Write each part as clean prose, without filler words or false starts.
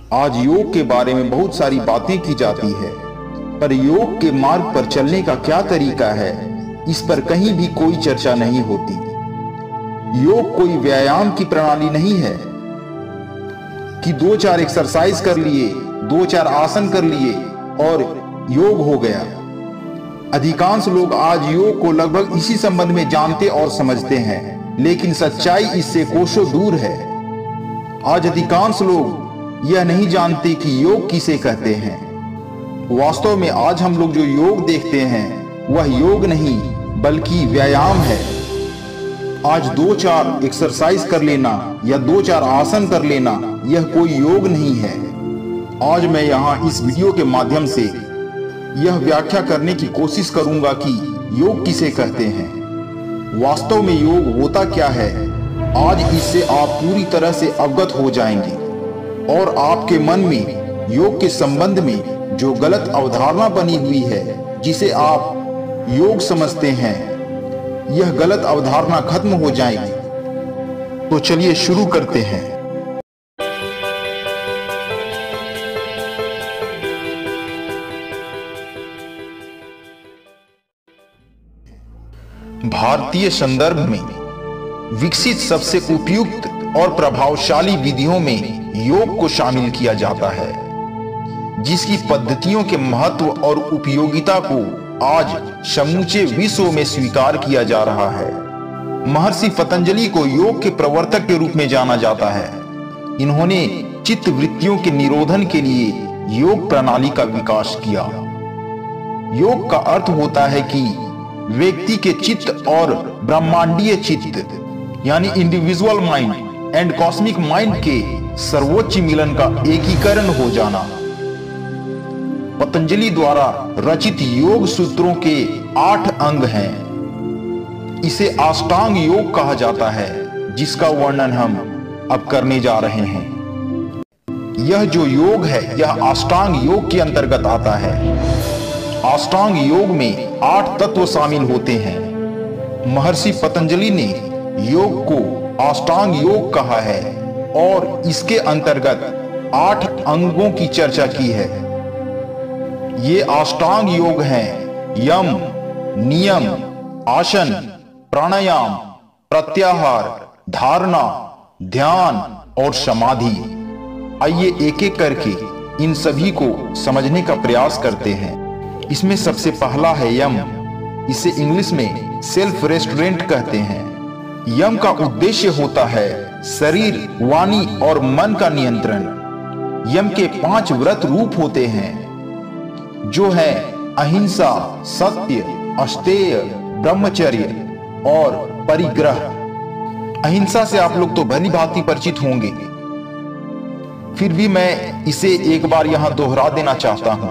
आज योग के बारे में बहुत सारी बातें की जाती है, पर योग के मार्ग पर चलने का क्या तरीका है, इस पर कहीं भी कोई चर्चा नहीं होती। योग कोई व्यायाम की प्रणाली नहीं है कि 2-4 एक्सरसाइज कर लिए, 2-4 आसन कर लिए और योग हो गया। अधिकांश लोग आज योग को लगभग इसी संबंध में जानते और समझते हैं, लेकिन सच्चाई इससे कोसों दूर है। आज अधिकांश लोग यह नहीं जानते कि योग किसे कहते हैं। वास्तव में आज हम लोग जो योग देखते हैं वह योग नहीं बल्कि व्यायाम है। आज 2-4 एक्सरसाइज कर लेना या 2-4 आसन कर लेना यह कोई योग नहीं है। आज मैं यहाँ इस वीडियो के माध्यम से यह व्याख्या करने की कोशिश करूंगा कि योग किसे कहते हैं, वास्तव में योग होता क्या है। आज इससे आप पूरी तरह से अवगत हो जाएंगे और आपके मन में योग के संबंध में जो गलत अवधारणा बनी हुई है, जिसे आप योग समझते हैं, यह गलत अवधारणा खत्म हो जाएगी। तो चलिए शुरू करते हैं। भारतीय संदर्भ में विकसित सबसे उपयुक्त और प्रभावशाली विधियों में योग को शामिल किया जाता है, जिसकी पद्धतियों के महत्व और उपयोगिता को आज समूचे विश्व में स्वीकार किया जा रहा है। महर्षि पतंजलि को योग के प्रवर्तक के रूप में जाना जाता है। इन्होंने चित्त वृत्तियों के निरोधन के लिए योग प्रणाली का विकास किया। योग का अर्थ होता है कि व्यक्ति के चित्त और ब्रह्मांडीय चित्त यानी individual mind and cosmic mind के सर्वोच्च मिलन का एकीकरण हो जाना। पतंजलि द्वारा रचित योग सूत्रों के 8 अंग हैं। इसे अष्टांग योग कहा जाता है, जिसका वर्णन हम अब करने जा रहे हैं। यह जो योग है यह अष्टांग योग के अंतर्गत आता है। अष्टांग योग में 8 तत्व शामिल होते हैं। महर्षि पतंजलि ने योग को अष्टांग योग कहा है और इसके अंतर्गत 8 अंगों की चर्चा की है। ये अष्टांग योग हैं यम, नियम, आसन, प्राणायाम, प्रत्याहार, धारणा, ध्यान और समाधि। आइए एक एक करके इन सभी को समझने का प्रयास करते हैं। इसमें सबसे पहला है यम। इसे इंग्लिश में सेल्फ रेस्टोरेंट कहते हैं। यम का उद्देश्य होता है शरीर, वाणी और मन का नियंत्रण। यम के 5 व्रत रूप होते हैं, जो है अहिंसा, सत्य, अस्तेय, ब्रह्मचर्य और परिग्रह। अहिंसा से आप लोग तो भली भांति परिचित होंगे, फिर भी मैं इसे एक बार यहां दोहरा देना चाहता हूं।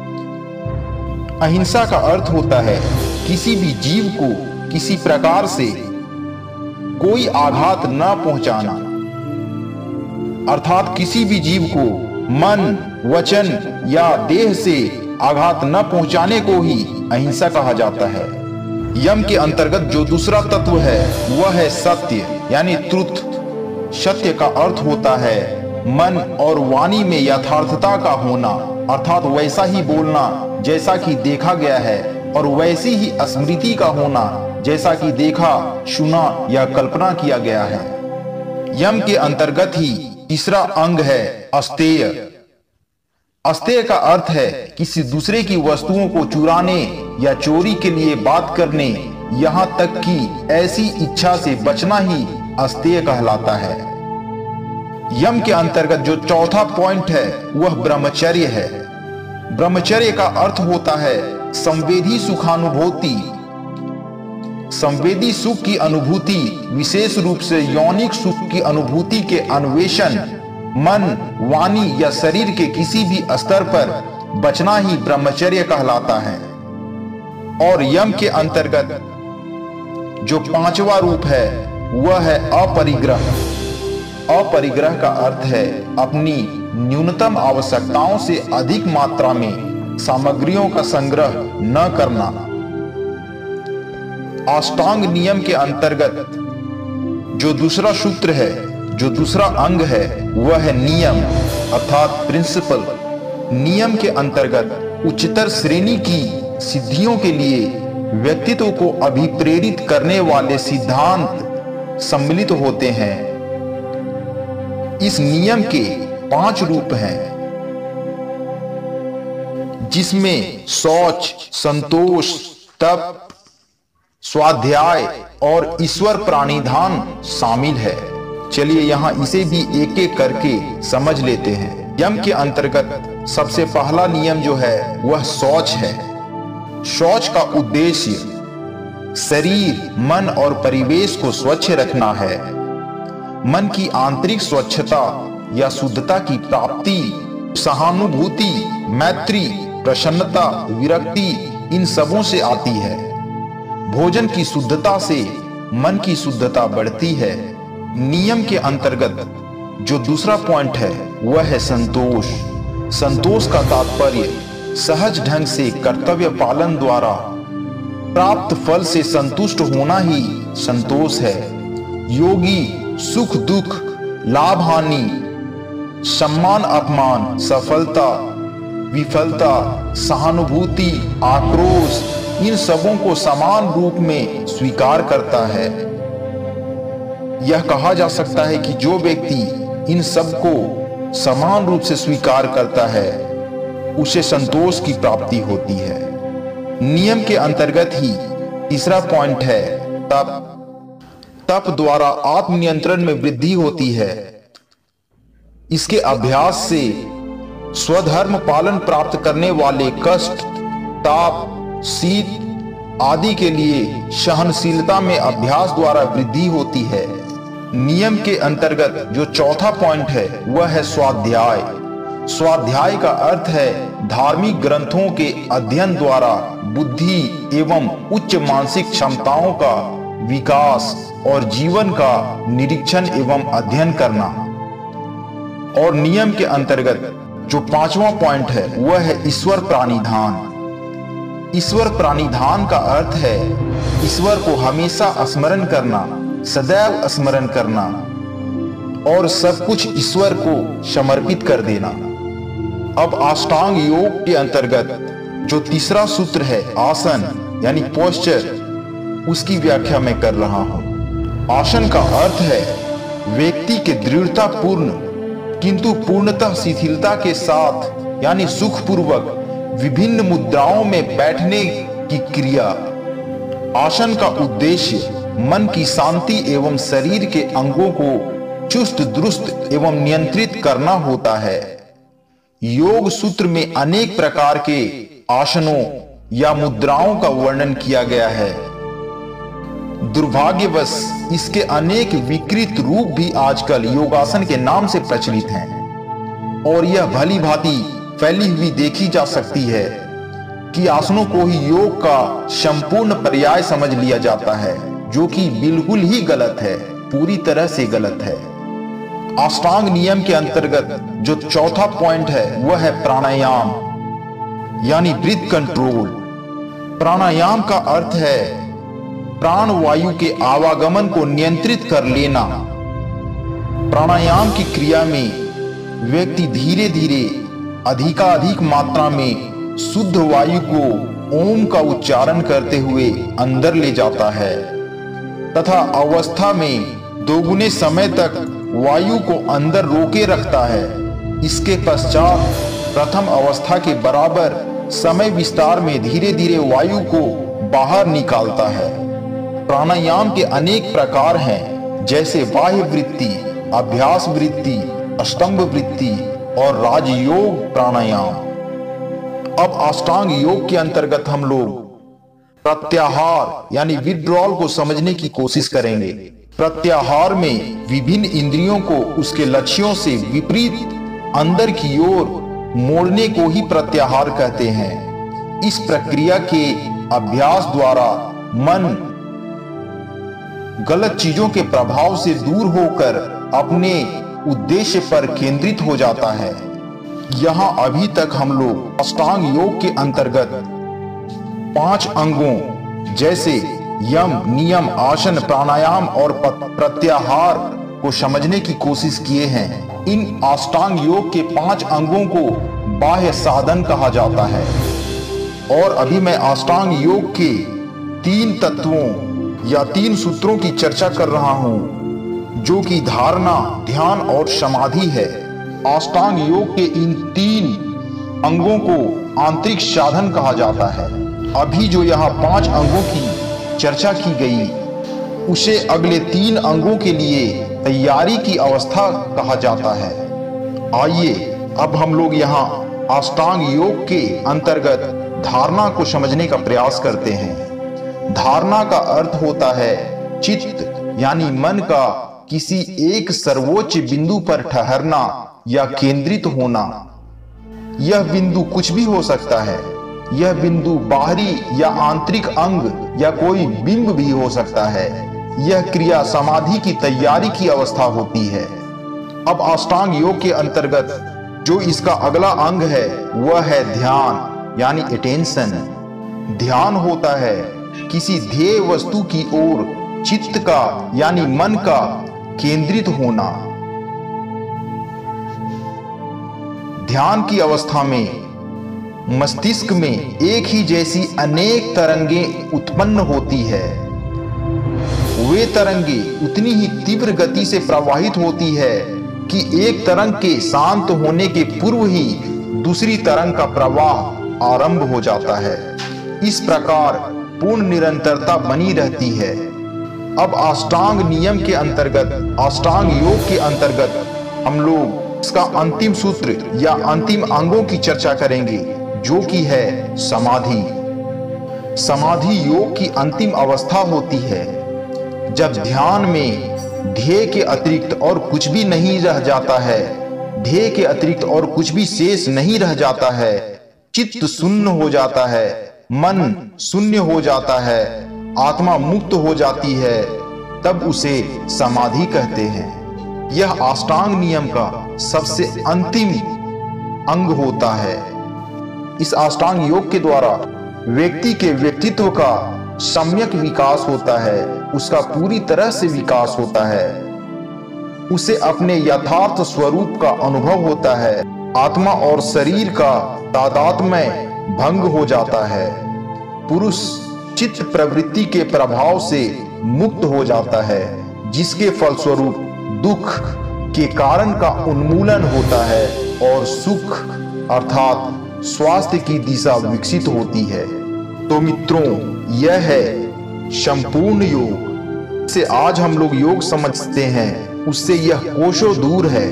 अहिंसा का अर्थ होता है किसी भी जीव को किसी प्रकार से कोई आघात न पहुंचाना, अर्थात किसी भी जीव को मन, वचन या देह से आघात न पहुंचाने को ही अहिंसा कहा जाता है। यम के अंतर्गत जो दूसरा तत्व है वह है सत्य यानी ट्रुथ। सत्य का अर्थ होता है मन और वाणी में यथार्थता का होना, अर्थात वैसा ही बोलना जैसा कि देखा गया है और वैसी ही स्मृति का होना जैसा कि देखा, सुना या कल्पना किया गया है। यम के अंतर्गत ही तीसरा अंग है अस्तेय। अस्तेय का अर्थ है किसी दूसरे की वस्तुओं को चुराने या चोरी के लिए बात करने, यहां तक कि ऐसी इच्छा से बचना ही अस्तेय कहलाता है। यम के अंतर्गत जो चौथा पॉइंट है वह ब्रह्मचर्य है। ब्रह्मचर्य का अर्थ होता है संवेदी सुखानुभूति। संवेदी सुख की अनुभूति, विशेष रूप से यौनिक सुख की अनुभूति के अन्वेषण, मन, वाणी या शरीर के किसी भी स्तर पर बचना ही ब्रह्मचर्य कहलाता है। और यम के अंतर्गत जो 5वां रूप है वह है अपरिग्रह। अपरिग्रह का अर्थ है अपनी न्यूनतम आवश्यकताओं से अधिक मात्रा में सामग्रियों का संग्रह न करना। अष्टांग नियम के अंतर्गत जो दूसरा सूत्र है जो दूसरा अंग है वह है नियम अर्थात प्रिंसिपल। नियम के अंतर्गत उच्चतर श्रेणी की सिद्धियों के लिए व्यक्तित्व को अभिप्रेरित करने वाले सिद्धांत सम्मिलित होते हैं। इस नियम के 5 रूप हैं, जिसमें शौच, संतोष, तप, स्वाध्याय और ईश्वर प्राणिधान शामिल है। चलिए यहां इसे भी एक एक करके समझ लेते हैं। यम के अंतर्गत सबसे पहला नियम जो है वह शौच है। शौच का उद्देश्य शरीर, मन और परिवेश को स्वच्छ रखना है। मन की आंतरिक स्वच्छता या शुद्धता की प्राप्ति सहानुभूति, मैत्री, प्रसन्नता, विरक्ति इन सबों से आती है। भोजन की शुद्धता से मन की शुद्धता बढ़ती है। नियम के अंतर्गत जो दूसरा पॉइंट है वह है संतोष। संतोष का तात्पर्य सहज ढंग से कर्तव्य पालन द्वारा प्राप्त फल से संतुष्ट होना ही संतोष है। योगी सुख दुख, लाभ हानि, सम्मान अपमान, सफलता विफलता, सहानुभूति, आक्रोश इन सबों को समान रूप में स्वीकार करता है। यह कहा जा सकता है कि जो व्यक्ति इन सब को समान रूप से स्वीकार करता है उसे संतोष की प्राप्ति होती है। नियम के अंतर्गत ही तीसरा पॉइंट है तप। तप द्वारा आत्मनियंत्रण में वृद्धि होती है। इसके अभ्यास से स्वधर्म पालन प्राप्त करने वाले कष्ट, ताप, शीत आदि के लिए सहनशीलता में अभ्यास द्वारा वृद्धि होती है। नियम के अंतर्गत जो चौथा पॉइंट है वह है स्वाध्याय। स्वाध्याय का अर्थ है धार्मिक ग्रंथों के अध्ययन द्वारा बुद्धि एवं उच्च मानसिक क्षमताओं का विकास और जीवन का निरीक्षण एवं अध्ययन करना। और नियम के अंतर्गत जो 5वां पॉइंट है वह है ईश्वर प्राणिधान। ईश्वर प्राणिधान का अर्थ है ईश्वर को हमेशा स्मरण करना, सदैव स्मरण करना और सब कुछ ईश्वर को समर्पित कर देना। अब अष्टांग योग के अंतर्गत जो तीसरा सूत्र है आसन यानी पोस्चर, उसकी व्याख्या मैं कर रहा हूं। आसन का अर्थ है व्यक्ति के दृढ़ता पूर्ण किंतु पूर्णतः शिथिलता के साथ यानी सुखपूर्वक विभिन्न मुद्राओं में बैठने की क्रिया। आसन का उद्देश्य मन की शांति एवं शरीर के अंगों को चुस्त दुरुस्त एवं नियंत्रित करना होता है। योग सूत्र में अनेक प्रकार के आसनों या मुद्राओं का वर्णन किया गया है। दुर्भाग्यवश इसके अनेक विकृत रूप भी आजकल योगासन के नाम से प्रचलित हैं और यह भली भांति फैली हुई देखी जा सकती है कि आसनों को ही योग का संपूर्ण पर्याय समझ लिया जाता है, जो कि बिल्कुल ही गलत है, पूरी तरह से गलत है। अष्टांग नियम के अंतर्गत जो चौथा पॉइंट है वह है प्राणायाम यानी ब्रीथ कंट्रोल। प्राणायाम का अर्थ है प्राण वायु के आवागमन को नियंत्रित कर लेना। प्राणायाम की क्रिया में व्यक्ति धीरे धीरे अधिकाधिक मात्रा में शुद्ध वायु को ओम का उच्चारण करते हुए अंदर ले जाता है तथा अवस्था में दोगुने समय तक वायु को अंदर रोके रखता है। इसके पश्चात प्रथम अवस्था के बराबर समय विस्तार में धीरे धीरे वायु को बाहर निकालता है। प्राणायाम के अनेक प्रकार हैं, जैसे बाह्य वृत्ति, अभ्यास वृत्ति, अष्टंग वृत्ति और राजयोग प्राणायाम। अब अष्टांग योग के अंतर्गत हम लोग प्रत्याहार यानी विड्रॉल को समझने की कोशिश करेंगे। प्रत्याहार में विभिन्न इंद्रियों को उसके लक्ष्यों से विपरीत अंदर की ओर मोड़ने को ही प्रत्याहार कहते हैं। इस प्रक्रिया के अभ्यास द्वारा मन गलत चीजों के प्रभाव से दूर होकर अपने उद्देश्य पर केंद्रित हो जाता है। यहां अभी तक हम लोग अष्टांग योग के अंतर्गत 5 अंगों जैसे यम, नियम, आसन, प्राणायाम और प्रत्याहार को समझने की कोशिश किए हैं। इन अष्टांग योग के 5 अंगों को बाह्य साधन कहा जाता है और अभी मैं अष्टांग योग के 3 तत्वों या 3 सूत्रों की चर्चा कर रहा हूं, जो कि धारणा, ध्यान और समाधि है। अष्टांग योग के इन 3 अंगों को आंतरिक साधन कहा जाता है। अभी जो यहाँ 5 अंगों की चर्चा की गई, उसे अगले 3 अंगों के लिए तैयारी की अवस्था कहा जाता है। आइए अब हम लोग यहाँ अष्टांग योग के अंतर्गत धारणा को समझने का प्रयास करते हैं। धारणा का अर्थ होता है चित्त यानी मन का किसी एक सर्वोच्च बिंदु पर ठहरना या केंद्रित होना। यह बिंदु कुछ भी हो सकता है। यह बिंदु बाहरी या आंतरिक अंग या कोई बिंब भी हो सकता है। यह क्रिया समाधि की तैयारी की अवस्था होती है। अब अष्टांग योग के अंतर्गत जो इसका अगला अंग है वह है ध्यान यानी अटेंशन। ध्यान होता है किसी ध्येय वस्तु की ओर चित्त का यानी मन का केंद्रित होना। ध्यान की अवस्था में मस्तिष्क में एक ही जैसी अनेक तरंगें उत्पन्न होती है। वे तरंगें उतनी ही तीव्र गति से प्रवाहित होती है कि एक तरंग के शांत होने के पूर्व ही दूसरी तरंग का प्रवाह आरंभ हो जाता है। इस प्रकार पूर्ण निरंतरता बनी रहती है। अब अष्टांग नियम के अंतर्गत, अष्टांग योग के अंतर्गत हम लोग इसका अंतिम सूत्र या अंतिम अंगों की चर्चा करेंगे, जो कि है समाधि। समाधि योग की अंतिम अवस्था होती है जब ध्यान में ध्येय के अतिरिक्त और कुछ भी नहीं रह जाता है। ध्येय के अतिरिक्त और कुछ भी शेष नहीं रह जाता है। चित्त शून्य हो जाता है, मन शून्य हो जाता है, आत्मा मुक्त हो जाती है, तब उसे समाधि कहते हैं। यह अष्टांग नियम का सबसे अंतिम अंग होता है। इस अष्टांग योग के द्वारा व्यक्ति के व्यक्तित्व का सम्यक विकास होता है, उसका पूरी तरह से विकास होता है। उसे अपने यथार्थ स्वरूप का अनुभव होता है। आत्मा और शरीर का तादात्म्य भंग हो जाता है। पुरुष चित्त प्रवृत्ति के प्रभाव से मुक्त हो जाता है, जिसके फलस्वरूप दुख के कारण का उन्मूलन होता है और सुख अर्थात स्वास्थ्य की दिशा विकसित होती है। तो मित्रों, यह है संपूर्ण योग। से आज हम लोग योग समझते हैं, उससे यह कोसों दूर है।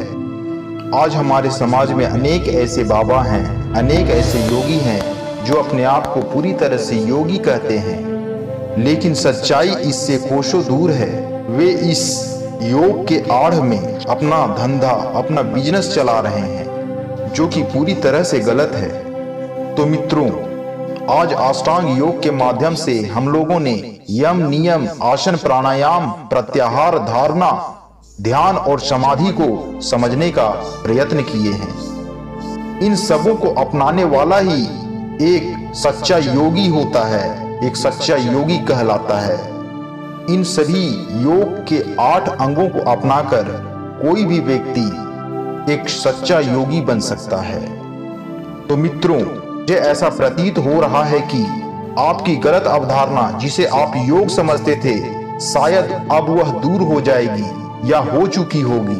आज हमारे समाज में अनेक ऐसे बाबा हैं, अनेक ऐसे योगी हैं जो अपने आप को पूरी तरह से योगी कहते हैं, लेकिन सच्चाई इससे कोसों दूर है। वे इस योग के आड़ में अपना धंधा, अपना बिजनेस चला रहे हैं, जो कि पूरी तरह से गलत है। तो मित्रों, आज अष्टांग योग के माध्यम से हम लोगों ने यम, नियम, आसन, प्राणायाम, प्रत्याहार, धारणा, ध्यान और समाधि को समझने का प्रयत्न किए हैं। इन सबों को अपनाने वाला ही एक सच्चा योगी होता है, एक सच्चा योगी कहलाता है। इन सभी योग के 8 अंगों को अपनाकर कोई भी व्यक्ति एक सच्चा योगी बन सकता है। तो मित्रों, मुझे ऐसा प्रतीत हो रहा है कि आपकी गलत अवधारणा, जिसे आप योग समझते थे, शायद अब वह दूर हो जाएगी या हो चुकी होगी।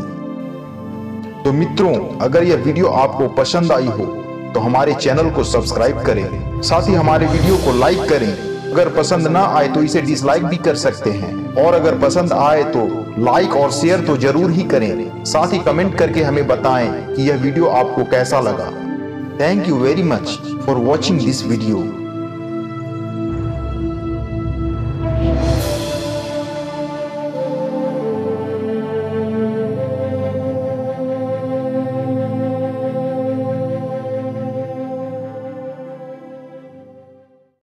तो मित्रों, अगर यह वीडियो आपको पसंद आई हो तो हमारे चैनल को सब्सक्राइब करें, साथ ही हमारे वीडियो को लाइक करें। अगर पसंद ना आए तो इसे डिसलाइक भी कर सकते हैं, और अगर पसंद आए तो लाइक और शेयर तो जरूर ही करें। साथ ही कमेंट करके हमें बताएं कि यह वीडियो आपको कैसा लगा। Thank you very much for watching this video.